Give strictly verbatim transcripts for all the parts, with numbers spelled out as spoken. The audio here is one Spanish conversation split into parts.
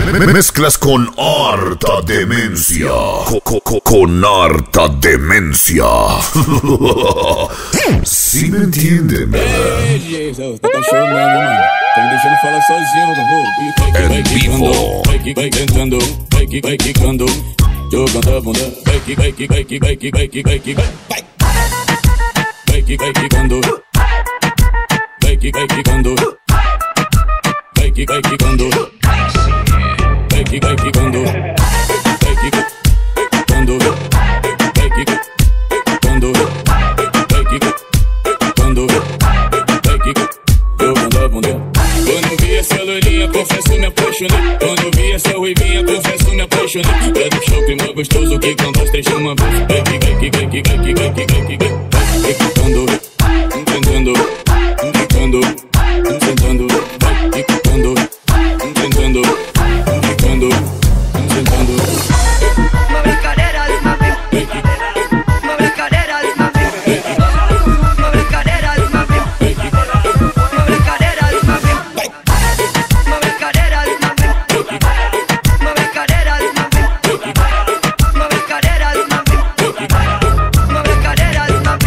Mezclas con harta demencia. Co -co -co con harta demencia. Sí me entienden, ¿verdad? Tá cachorro mesmo, mano. Tá me deixando falar sozinho, mano. En vivo. Vai que vai tentando, vai que vai quicando. Jogando a bunda, vai que vai que vai que vai que vai que vai que vai. Vai que vai quicando. Vai que vai quicando. Vai que vai quicando. Vai que vai quicando. Vai que quicando. Vai que quicando. Vai que quicando. Vai que jogando a bunda. Quando vi essa loirinha, confesso me apaixonei. Quando vi essa ruivinha, confesso me apaixonei. É do show clima gostoso que canta as três uma vez. Vai que vai que vai que vai que vai que vai que vai. Vai quicando, tentando, quicando, tentando, vai quicando, tentando, quicando, tentando. Mueve cadera, mami. Mueve cadera, mami. Mueve cadera, mami. Mueve cadera, mami. Mueve cadera, mami. Mueve cadera, mami. Mueve cadera, mami. Mueve cadera, mami.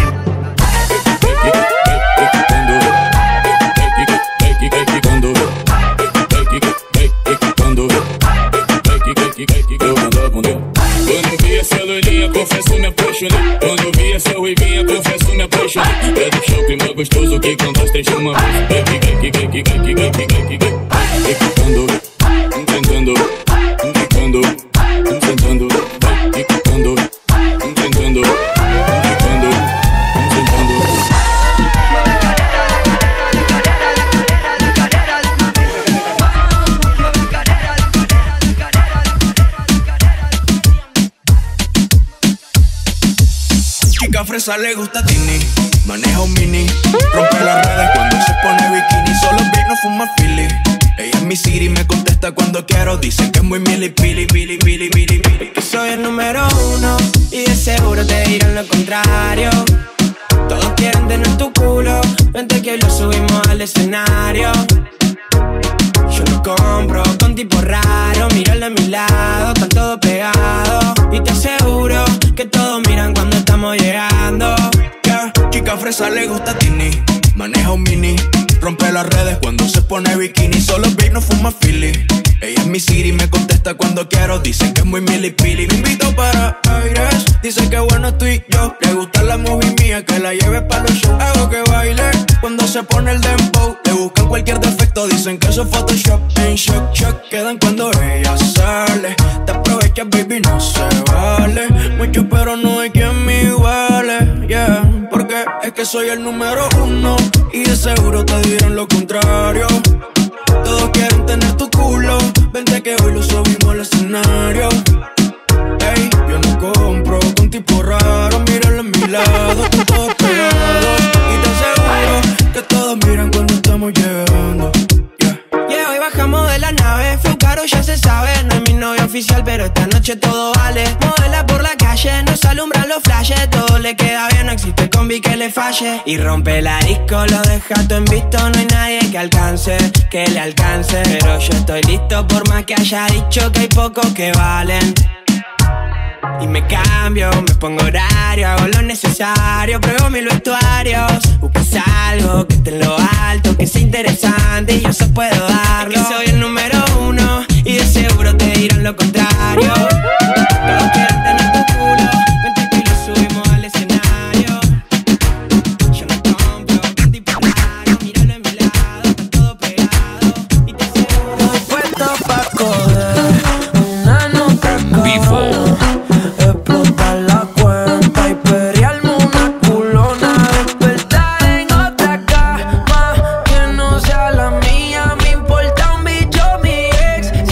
Quando vi essa loirinha, confesso me apaixonei. Quando vi essa ruivinha, confesso me apaixonei. É do show clima gostoso que canta as três uma vez. Vai que vai que vai que vai que vai que vai que vai. Vai quicando, tentando, quicando, tentando, vai quicando, tentando, quicando, tentando. Chica fresa le gusta Tini, maneja un mini, rompe las redes cuando se pone bikini. Solo vino fuma Philly. Ella es mi Siri, me contesta cuando quiero. Dicen que es muy mili, pili, pili, pili, pili, pili. Que soy el número uno y de seguro te dirán lo contrario. Todos quieren tener tu culo, vente que hoy lo subimos al escenario. Yo no compro con tipo raro, míralo a mi lado, están todos pegados. Y te aseguro que todos miran cuando estamos llegando. Yeah. Chica fresa le gusta Tini, maneja un mini, rompe las redes cuando se pone bikini. Solo vino fuma Philly. Ella es mi Siri, me contesta cuando quiero. Dicen que es muy mili, pili. Me invito para aires, dicen que bueno tú y yo. Le gusta la movie mía, que la lleve para los shows. Hago que baile cuando se pone el dembow. Le buscan cualquier defecto, dicen que eso es Photoshop. En shock, shock, quedan cuando ella sale. Te aprovechas, baby, no se vale. Mucho pero no hay quien me iguale, yeah. Porque es que soy el número uno y de seguro te dirán lo contrario. Todos quieren tener tu culo, vente que hoy lo subimos al escenario. Ey, yo no compro con tipo raro, míralo a mi lado, están todos pegados. Y te aseguro que todos miran cuando estamos llegando. Yeah. Yeah, hoy bajamos de la nave, fue un caro, ya se sabe. No es mi novio oficial, pero esta noche todo vale. Modela por la calle, nos alumbran los flashes. Todo le queda bien, no existe combi que le falle. Y rompe la disco, lo deja todo en visto. No hay nadie que alcance, que le alcance. Pero yo estoy listo por más que haya dicho que hay pocos que valen. Y me cambio, me pongo horario, hago lo necesario, pruebo mil vestuarios. Buscas algo que esté en lo alto, que sea interesante y yo se puedo darlo. Es que soy el número uno y de seguro te dirán lo contrario. Todos quieren tener tu culo, vente que lo subimos al escenario. Yo no compro con tipo raro, míralo en mi lado, está todo pegado. Y te aseguro Puesto pa' coger una nota En vivo. explotar la cuenta y periarme una culona. Despertar en otra cama que no sea la mía. Me importa un bicho mi ex,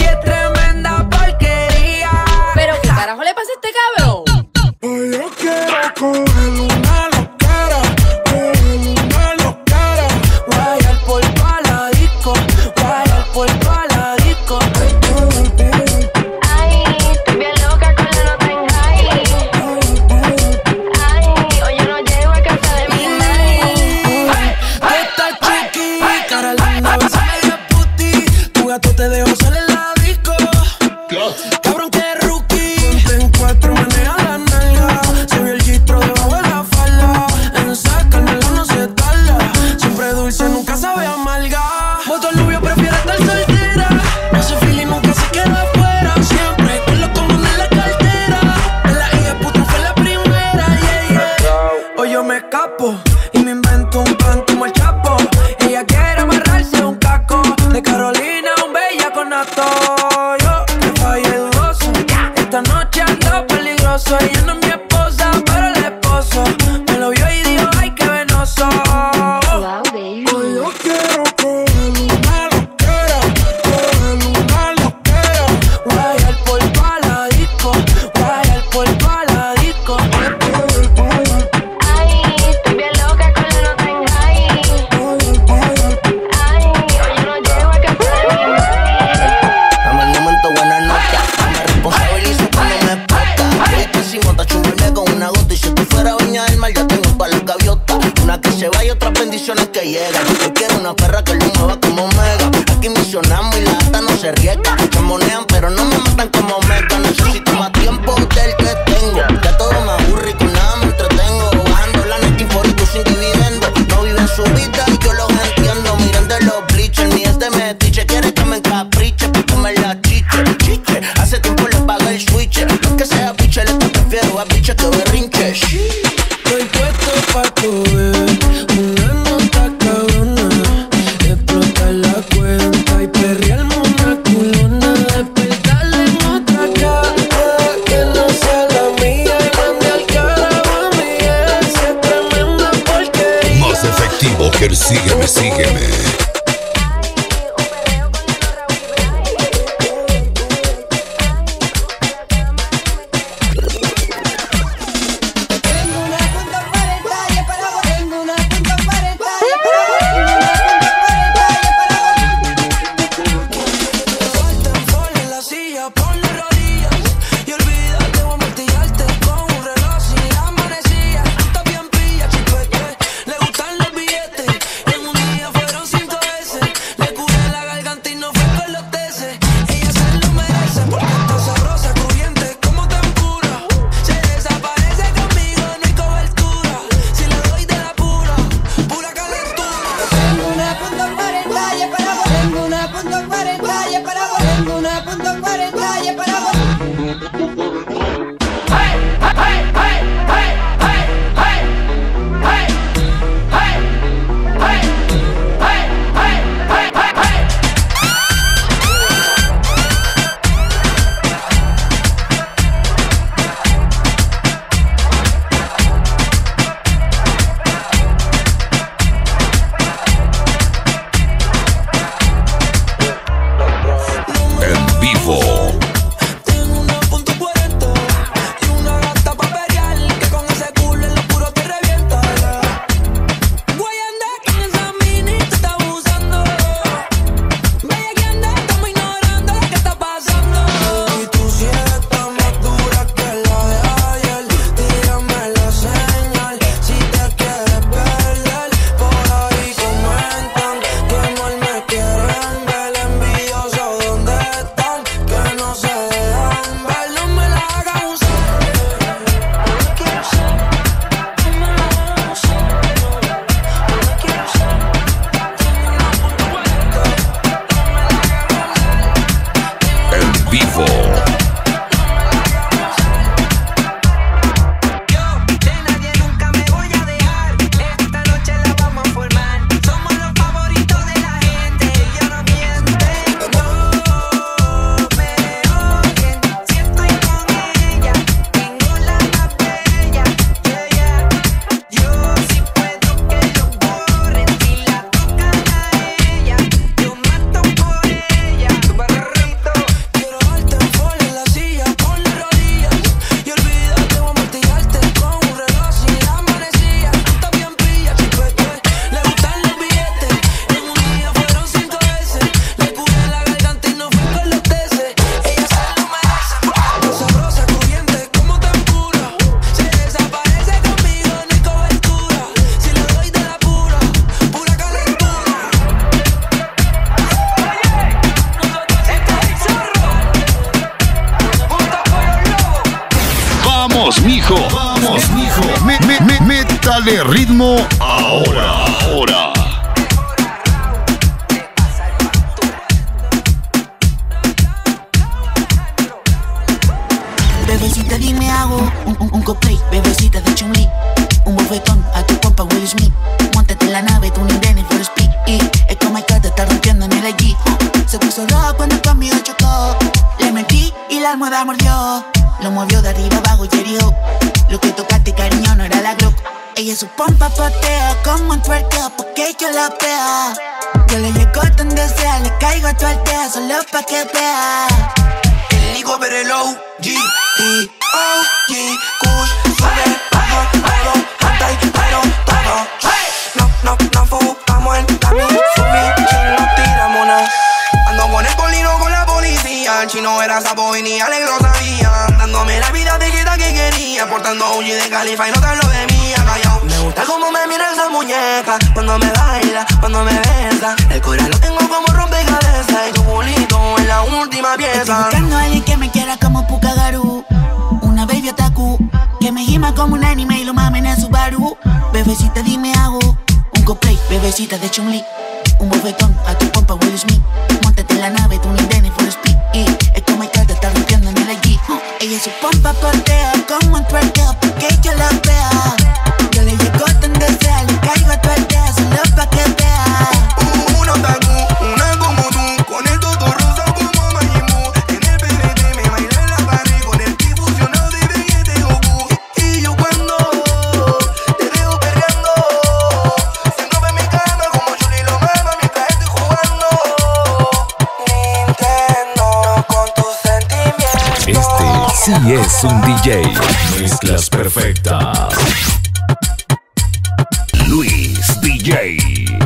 foto. Yo que fallé dudoso. Esta noche ando peligroso. Ella no es mi esposa, pero el esposo me lo vio y dijo, ay, qué venoso. Wow, baby. Hoy yo quiero coger una loquera, coger una loquera. Guayar por paladico, guayar por paladico. Ay, estoy bien loca con la nota en high. Ay, hoy yo no llego a casa de mi madre. Dame el momento, buena nota. Me responsabilizo cuando me explota. Voy pésimo, te chuparme con una gota. Y si tú fuera dueña del mar, ya tengo un par de gaviotas. Una que se va y otras bendiciones que llegan. Yo quiero una perra que lo mueva como Mega. Aquí misionamos y la gata no se riega. Se monean pero no me matan como Mega. Necesito más tiempo del que tengo. Ya todo me aburre y con nada me entretengo. Bajando la net inforico sin dividendo. No viven su vida y yo los entiendo. Miren de los bleachers, ni es de metiche. Quiere que me encapriche pa' comer la chiche, chiche. Hace tiempo le pagué el switch. No que sea biche, le te prefiero a biche que berrinche. Estoy puesto pa' tu bebé, una nota cabrona. Explotar la cuenta y perrearme una culona. Despertarle en otra cara que no sea la mía. Y mande al carajo a mi ex, es tremenda porquería. Más efectivo que el sígueme, sígueme. Vamos, mijo. Vamos, mijo. Me, me, me, métale ritmo ahora. Ahora. Bebecita, dime hago un, un, un cosplay. Bebecita de Chun-Li, un bofetón a tu compa Will Smith. Móntate en la nave, tú ni Dennis for speed. Y es como hay que te está rompiendo en el I G. Se puso roja cuando cambió. almohada mordió. Lo movió de arriba abajo y herió. Lo que tocaste, cariño, no era la Glock. Ella su pompa patea como un twerkeo porque yo la vea. Yo le llego donde sea, le caigo a tu aldea solo pa' que vea. El Nico pero el O G y O G Kush sube, bajo, bajo, hasta y pero todo. No, no, no fumamos el camino, subí, chino, tiramos una. Ando con el colino con la policía, el chino era sapo y ni alegro sabía. Dándome la vida de queda que quería, portando O G de Califa y no tan lo de mía, callao. Me gusta como me mira esa muñeca, cuando me baila, cuando me besa. El corazón lo tengo como rompecabezas y tu culito es la última pieza. Estoy buscando a alguien que me quiera como Pukagaru, una baby otaku, que me gima como un anime y lo mamen en Subaru. Bebecita dime hago un cosplay, bebecita de Chun-Li, un bofetón a tu pompa Will Smith. Móntate en la nave, tú ni Denny for speed. Y es como el que te está rompiendo en el allí. uh, Ella su pompa portea como un twerkeo porque yo la vea. Yo le llego donde sea, le caigo a tu aldea solo pa' que vea. Un otaku, una como tú, con el toto rosa como Majin Buu. En el P N T me baila en la pared con el ki fusionado de Vegeta y Goku. Y yo cuando te veo perreando, siento en mi cama como Chun-Li lo mama mientras estoy jugando Nintendo con tus sentimientos. Este sí es un D J. Mezclas perfectas. Luis D J.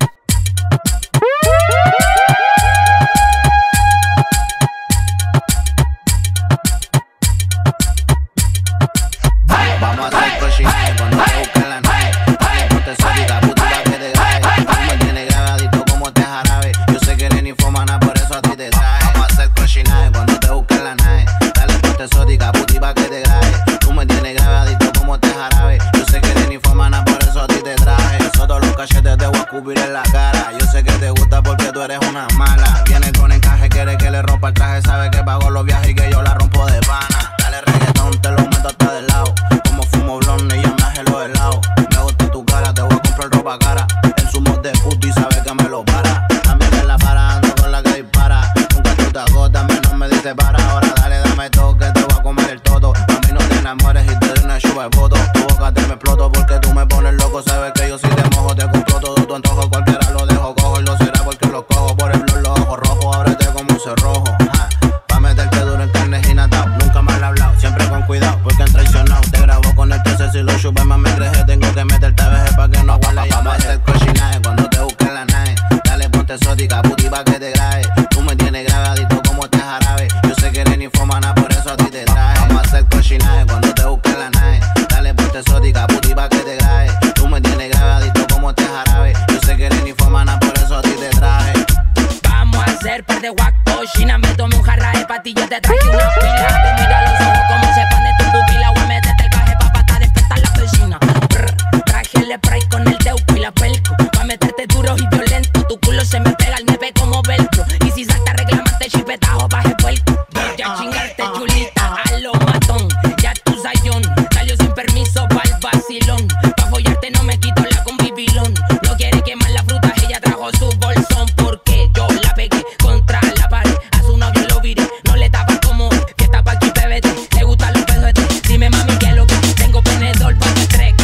Vamos a hacer cochinaje cuando te busquen la nave. Dale, ponte exótica, puti pa' que te grabe. Tú me tienes grabadito como te jarabe. Yo sé que eres ninfomana, por eso a ti te traje. Vamos a hacer cochinaje cuando te busquen la nave. Dale, ponte exótica, puti pa' que te grabe. Tú me tienes grabadito como te jarabe. Yo sé que eres ninfomana, por eso a ti te traje. Nosotros los cachetes te voy a escupir en la cara. Yo sé que te gusta porque tú eres una mala. Viene con encaje, quiere que le rompa el traje. Sabe que pago los viajes y que yo la rompo de pana. Dale reggaetón, te lo meto hasta del lado. Como fumo blonde y yo me agelo de lado. Me gusta tu cara, te voy a comprar ropa cara. El zumo de puto y sabe que me lo para. También en la para, ando con la que dispara. Nunca tú te agotas, menos me dice para. Ahora dale, dame toque, te voy a comer el todo. A mí no te enamores y te doy una chupa de voto. Tu boca te me exploto porque tú me pones loco. Sabes que yo si te mojo, te compro todo tu antojo. Cualquiera lo dejo cojo y lo será porque lo cojo. Por el blog, los ojos rojos, ábrete como un cerrojo. Ja. Pa' meterte duro en carne y natao. Nunca mal hablado, siempre con cuidado porque han traicionado. Te grabo con el trece si lo chupes más me creje. Tengo que meterte a veje pa' que no aguante. Vamos a hacer cochinaje cuando te busquen la nave. Dale, ponte exótica, puti pa' que te grabe. Tú me tienes grabadito como te jarabe. Yo sé que eres ninfomana, por eso a ti te traje. Vamos a hacer cochinaje cuando te busquen la nave. Dale, ponte exótica, puti pa' que te grabe. Tú me tienes grabadito como te jarabe. Yo sé que eres ninfomana, por eso a ti te traje. Vamos a hacer par de guacochina. Me tomé un jarra de patillas, te traje una pila. Te mira los ojos como se pone tu pupila. Voy a meterte el caje pa' pata despertar la vecina. Brr, traje el spray con el teuco y la pelco. Pa' meterte duro y violento. Tu culo se me pega al nepe como velcro. Y si salta reclamarte chipetajo baje puerco. Voy a chingarte chulita a lo matón. Ya tu sayón salió sin permiso pa'l vacilón. Pa' follarte no me quito la con bibilón. No quiere quemar la fruta, ella trajo su bolsón. Porque yo la pegué contra la pared. A su novio lo viré, no le tapa como que tapa aquí P B T. Le gustan los pesos de té. Dime mami que lo que tengo penedor pa' que trek.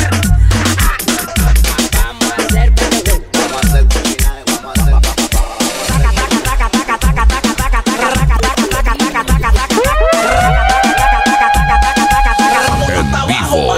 Vamos a hacer penedor. Vamos a hacer cochinaje, vamos a hacer. En vivo.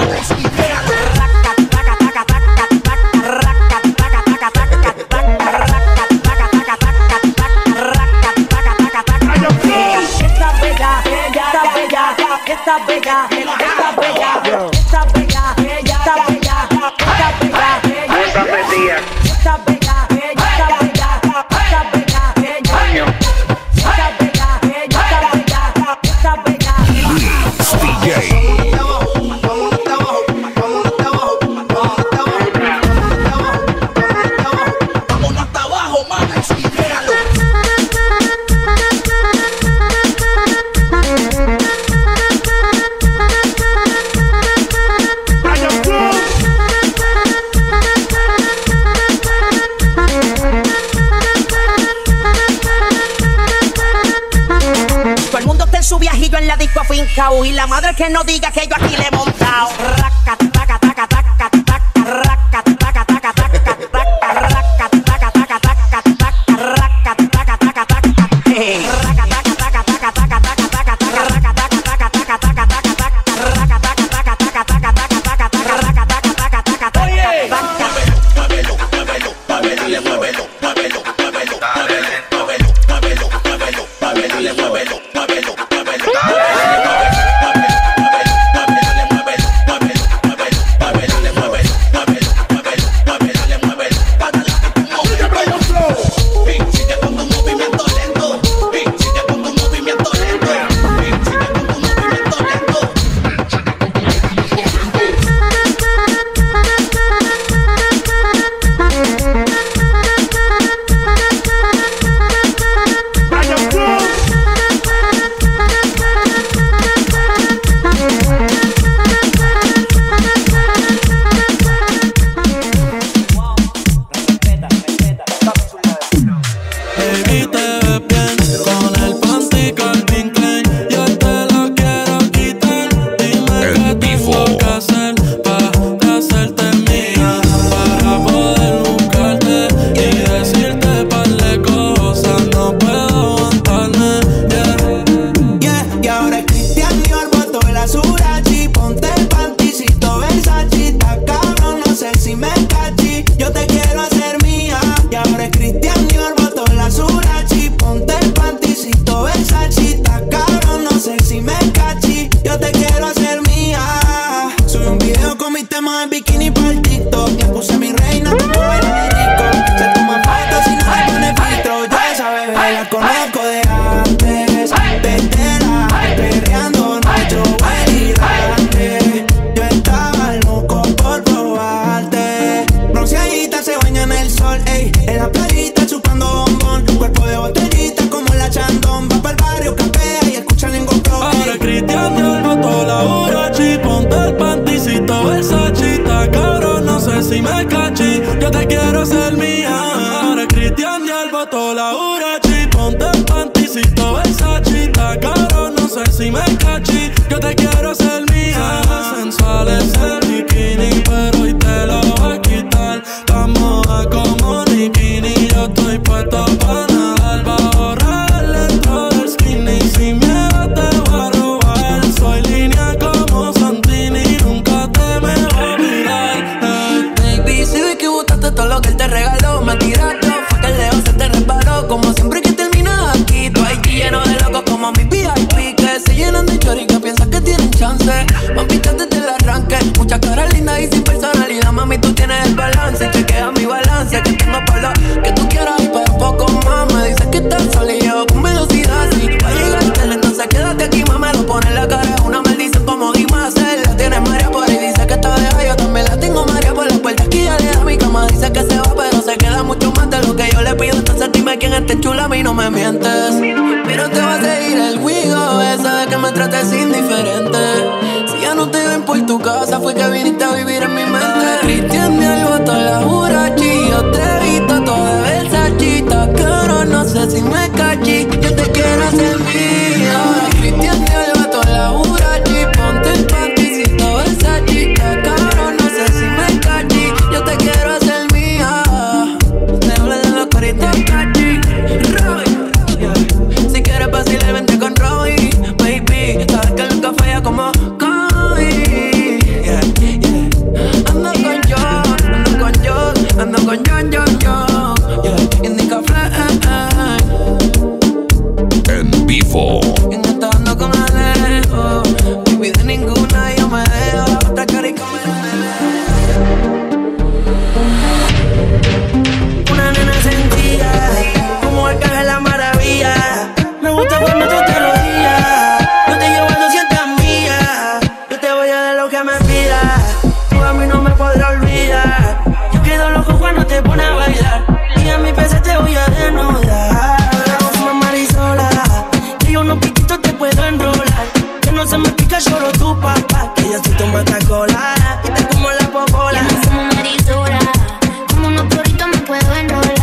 Esta bella, esta bella, esta bella, esta bella, esta bella, esta bella, esta bella, esta bella, esta bella, esta bella, esta bella, esta bella. Luis D J. en su viajillo en la disco afincao. Y la madre que no diga que yo aquí le he montao. Raca, taca, taca, taca, taca, raca, taca, taca, taca, taca, raca, taca, taca, taca, taca, raca, taca, taca, taca, hey. Raca, taca, taca, taca, taca, taca, taca, raca, taca, taca, taca, taca, taca, raca, taca, taca, taca, taca, taca, taca, raca, taca, taca, taca, taca. Oye, muévelo, muévelo, muévelo, muévelo, muévelo, muévelo, dale lento, muévelo, muévelo, muévelo, muévelo, muévelo, muévelo, muévelo,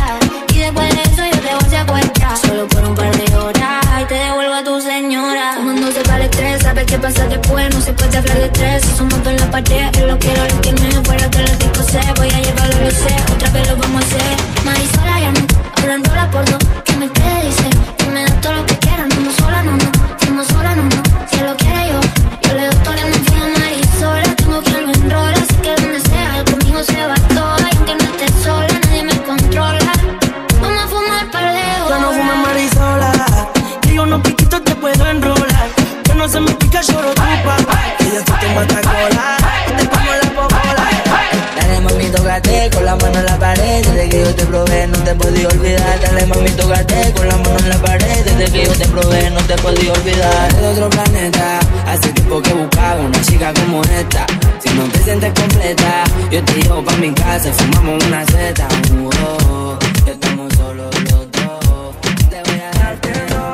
Solo por un par de horas y te devuelvo a tu señora. se va el estrés. Sabe qué pasa después, no se puede hablar de tres. Si somos dos en la pared, él lo quiero, lo tiene. Fuera de la disco sé, voy a llevarlo, lo sé. Otra vez lo vamos a hacer. Marisola ya no, hablando la por dos. Que me quede, dice, que me da todo lo que quiera. No, no sola, no, no, fuimos sola, no, no. Si él lo quiere yo, yo le doy todo, le confío en Marisola. Tengo quien lo enrola, así que donde sea, conmigo se va todo. Y aunque no esté sola, nadie me controla. Vamos a fumar pa' lejos. Ya no fumes Marisola, que yo unos piquitos te puedo enrolar. Que no se me pica, lloro tu papá. Que ya tú te mata cola, te como la popola. Dale mami, tócate con la mano en la pared. Desde que yo te probé no te podía olvidar. Dale mami, tócate con la mano en la pared. Desde que yo te probé no te podía olvidar. De otro planeta, hace tiempo que buscaba una chica como esta. Si no te sientes completa, yo te llevo pa' mi casa y fumamos una seta. Uh, oh, oh, que estamos solos los dos. Te voy a darte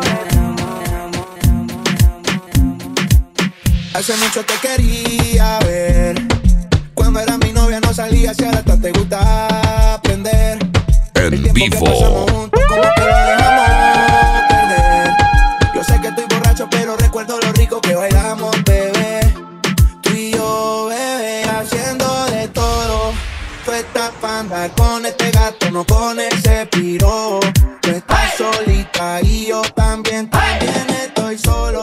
hace mucho te quería ver. Cuando era mi novia no salía, si ahora hasta te gusta aprender. En vivo. Juntos, como que lo dejamos perder. Yo sé que estoy borracho, pero recuerdo lo rico que bailamos, bebé. Tú y yo, bebé, haciendo de todo. Tú estás pa' andar con este gato, no con ese piro. Tú estás solita y yo también, también estoy solo.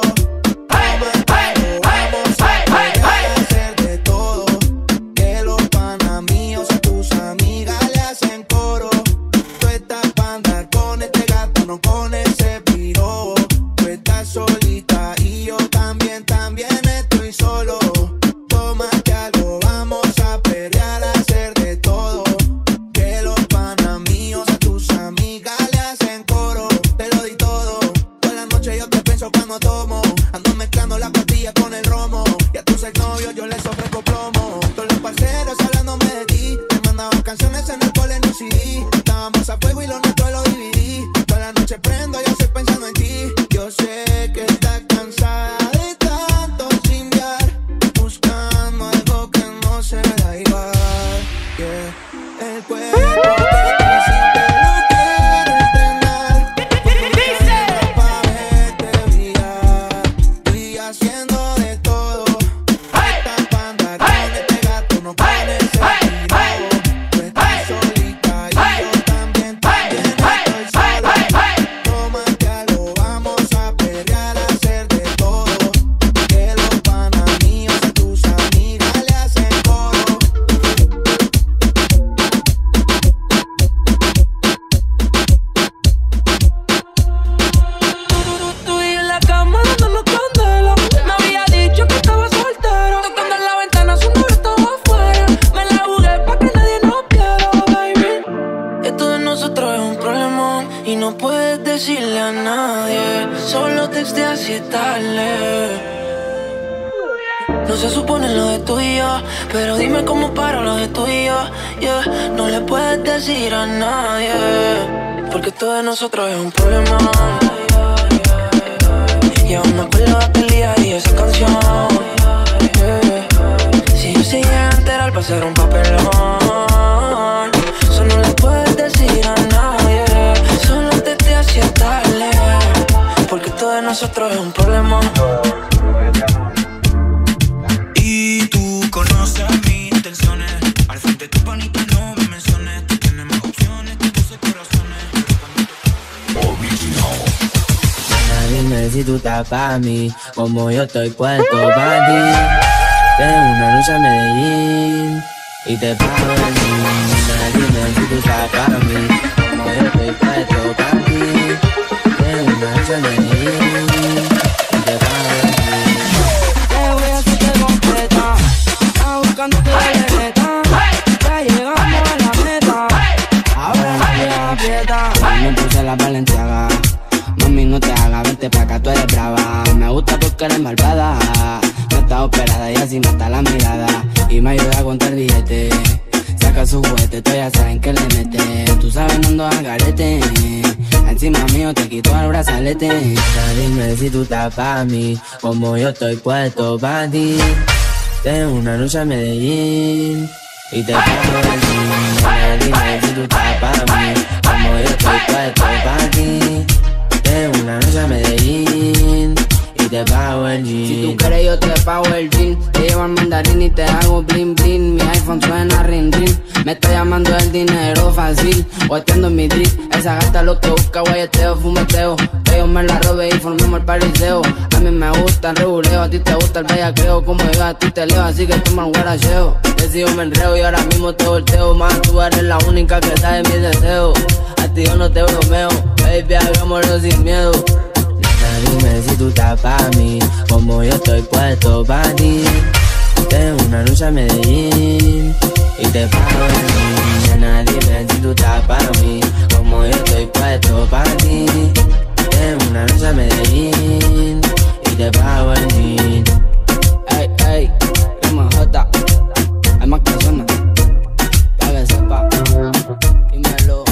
No se supone lo de tú y yo, pero dime cómo paro lo de tú y yo, yeah. No le puedes decir a nadie, porque todo de nosotros es un problema. Y aún me acuerdo de aquel día y esa canción, yeah. Si yo se llega a enterar va a ser un papelón. Eso no le puedes decir a nadie, solo te te hacía tarde, porque todo de nosotros es un problema. Y tú conoces mis intenciones. Al frente tu panita no me menciones. Tú tienes más opciones, tú puse corazones. Original. Dime si tú estás pa' mí, como yo estoy puesto pa' ti. Tengo una noche a Medellín y te pago el fin. Dime si tú estás pa' mí, como yo estoy puesto pa' ti. Tengo una noche a Medellín y te pago el fin. Te voy a hacerte completa, estás buscando tu neta. Ya llegamos a la meta, ahora no te aprieta. Hoy me puse la Balenciaga, mami no te hagas, vente pa' acá, tú eres brava. Me gusta porque eres malvada, no estás operada y así mata la mirada. Y me ayuda a contar billete, saca su juguete, tú ya saben que le mete. Tú sabes no ando al garete, encima mío te quito el brazalete. Ya dime si tú estás pa' mí, como yo estoy puesto pa' ti. Tengo una noche a Medellín y te pago el fin. Ya dime si tú estás pa' mí, como yo estoy puesto pa' ti. Tengo una noche a Medellín y te te pago el jean. Si tú quieres yo te pago el jean. Te llevo al mandarín y te hago bling bling. Mi iPhone suena ring ring. Me está llamando el dinero fácil. Guateando en mi drip. Esa gata lo que busca, guayeteo, fumeteo. Que yo me la robe y formemos el pariseo. A mí me gusta el reguleo, a ti te gusta el bellaqueo. Como yo a ti te leo, así que toma un guaracheo. Decido me enreo y ahora mismo te volteo. Más tú eres la única que sabe mis deseos. A ti yo no te bromeo, baby, hagámoslo sin miedo. Dime si tú estás pa' mí, como yo estoy puesto pa' ti. Tengo una lucha en Medellín y te pago el jean. Nena, dime si tú estás pa' mí, como yo estoy puesto pa' ti. Tengo una lucha en Medellín y te pago el jean. Ey, ey, M J, hay más personas, pa' que sepa. Dímelo.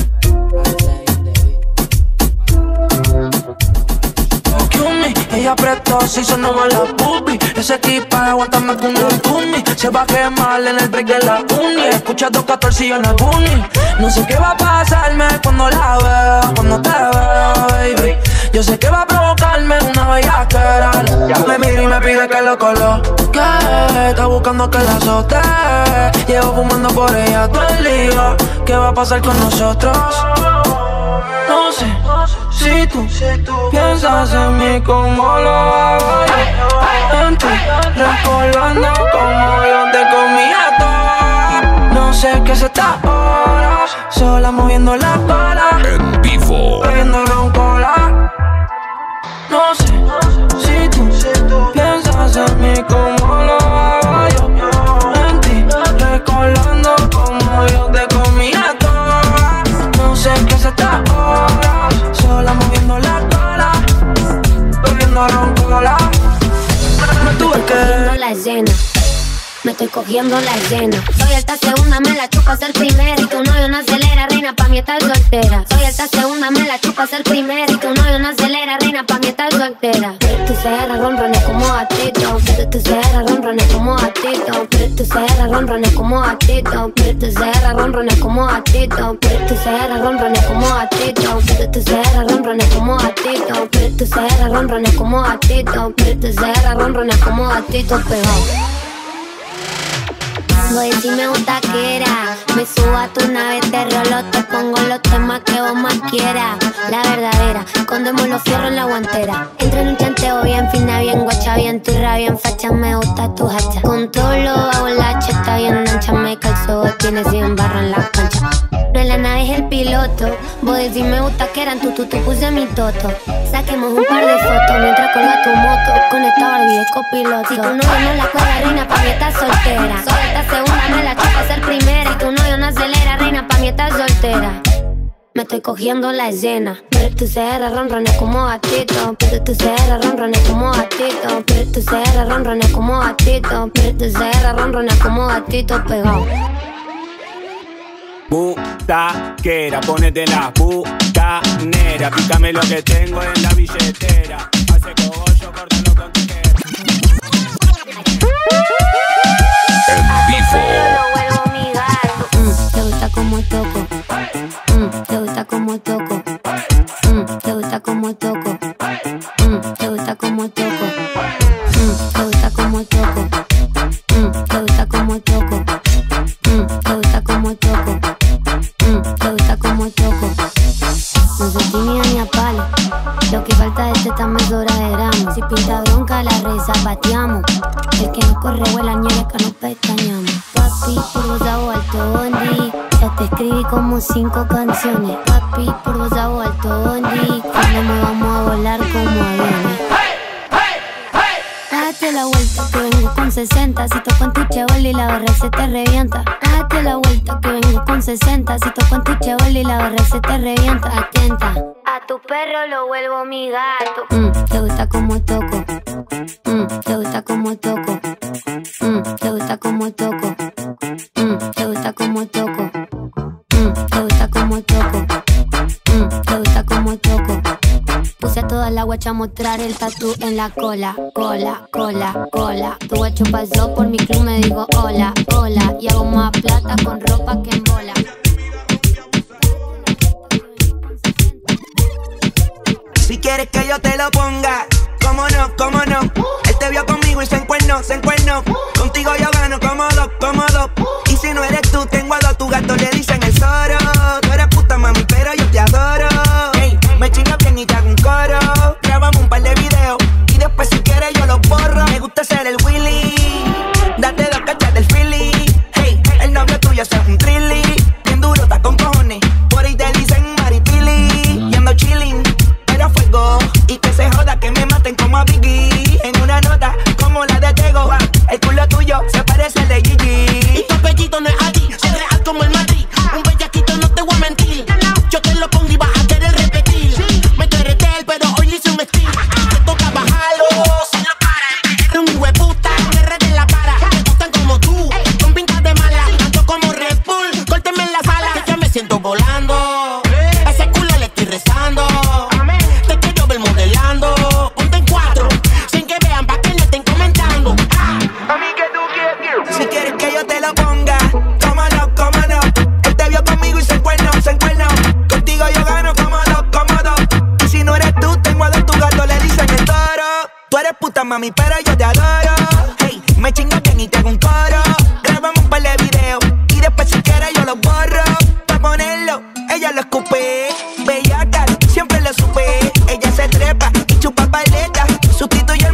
Ella apretó, se hizo nueva la puppy. Ese equipa aguántame con un gumi. Se va a quemar en el break de la uni. Escucha dos catorce y yo en el buni. No sé qué va a pasarme cuando la veo, cuando te veo, baby. Yo sé que va a provocarme una bellaquera. Me mira y me pide que lo coloque. Está buscando que la azote. Llevo fumando por ella todo el día. ¿Qué va a pasar con nosotros? No sé si tú piensas en mí como lo hago yo. En ti, recordando como yo te comía todo. No sé qué es esta hora, sola moviendo la cola. En vivo. Bebiendo ron cola. No sé si tú piensas en mí como lo hago yo. En ti, recordando como yo te comía todo. No sé qué es esta hora, sola moviendo la cola, bebiendo ron cola. Me tuve que cogiendo la escena, me estoy cogiendo la escena. Soy alta segunda, me la chupa ser primera. Y tu novio no acelera, reina, pa' mí estás soltera. Soy alta segunda, me la chupa ser primera. Y tu novio no acelera, reina, pa' mí estás soltera. Pero tú serás ronrones como a Tito. Pero tú serás ronrones como a Tito. Pero tú serás ronrones como a Tito. Pero tú serás ronrones como a Tito. Pero tú serás ronrones como a Tito. Pero tú serás ronrones como a Tito. Pero tú serás ronrones como a Tito. Pero tú serás ronrones como a Tito pegado. Voy si me gusta que era. Me subo a tu nave, te rolo, te pongo los temas que vos más quieras. La verdadera, escondemos los fierros en la guantera. Entra en un chanteo bien fina, bien guacha, bien turra, bien facha. Me gusta tu hacha. Con todo lo hago la cheta bien ancha. Me calzo, tienes cien barro en la cancha. Pero la nave es el piloto. Vos decís me gusta que eran tu, tu, tu puse mi toto. Saquemos un par de fotos mientras colga tu moto. Con esta Barbie de copiloto. Si tu novio no la cuelga, reina, pa' mí estás soltera. Soy esta segunda, me la chupa ser primera. Y tu novio no acelera, reina, pa' mí estás soltera. Me estoy cogiendo la escena. Pero tú serás ronrones como gatito. Pero tú serás ronrones como gatito. Pero tú serás ronrones como gatito. Pero tú serás ronrones como gatito pegado. Butaquera, ponete la bucanera. Pícame lo que tengo en la billetera. Hace cogollo, córtalo con tijera. En vivo. Mm, te gusta como toco. Mm, te gusta como toco. Mm, te gusta como toco. Mm, te gusta como toco. Mm, te gusta como toco. Mm, te gusta como toco. Mm, te gusta como toco. Mm, te gusta como toco. No soy tímida ni a palo. Lo que falta de este me sobra de gramo. Si pinta bronca la reza pateamos. El que no corre vuela nieve que nos pestañamos. Papi, por vos hago alto bondi. Ya te escribí como cinco canciones. Papi, por vos hago alto bondi. Cuando me vamos a volar como aviones. Date la vuelta que vengo con sesenta. Si toco en tu chevol y la barra se te revienta. Date la vuelta que vengo con sesenta. Si toco en tu chevol y la barra se te revienta. Atenta, a tu perro lo vuelvo mi gato. Mm, te gusta como toco. Mm, te gusta como toco. Mm, te gusta como toco. Mm, te gusta como toco. Mm, te gusta como toco. Mm, te gusta como toco. Puse a toda la guacha a mostrar el tatú en la cola, cola, cola, cola. Tu guacho pasó por mi club, me digo hola, hola. Y hago más plata con ropa que en bola. Si quieres que yo te lo ponga, cómo no, cómo no. encuerno, se encuerno. Contigo yo gano cómodo, cómodo. Y si no eres tú, tengo a dos. Tu gato le dicen el Zoro. Tú eres puta mami, pero yo te adoro. Hey, me chingo bien y te hago un coro. Grabamos un par de videos y después si quieres yo los borro. Me gusta ser el Willy. Date dos cachas del Philly. Hey, el novio tuyo es un trilly. Bien duro, está con cojones. Por ahí te dicen maripili. Y ando chilling, pero fuego. Y que se joda que me maten como a Biggie. En una nota como la de Tego. El culo tuyo se parece al de Gigi. Y tu apellido no es Adi, es real como el Madrid. Un bellaquito, no te voy a mentir. Yo te lo pongo y vas a querer repetir. Me quieres él, pero hoy le hice un vestir. Te toca bajarlo, si no para. Eres un hueputa, guerra de la para. Me gustan como tú, con pintas de mala. Ando como Red Bull, córteme en la sala. Que ya me siento volando. A ese culo le estoy rezando. Te quiero ver modelando. Ponte en cuatro, sin que vean pa' que no estén comentando. A mí que tú quieres. Si quieres que yo te lo ponga, cómo no, cómo no. Él te vio conmigo y se encuerno, se encuerno. Contigo yo gano cómodo, cómodo. Y si no eres tú, tengo a dos. Tu gato le dicen el Toro. Tú eres puta mami, pero yo te adoro. Hey, me chingo bien y te hago un coro. Grabamos un par de videos y después si quieres yo los borro. Pa' ponerlo, ella lo escupe. Bellaca, siempre lo supe. Ella se trepa y chupa paleta. Sustituye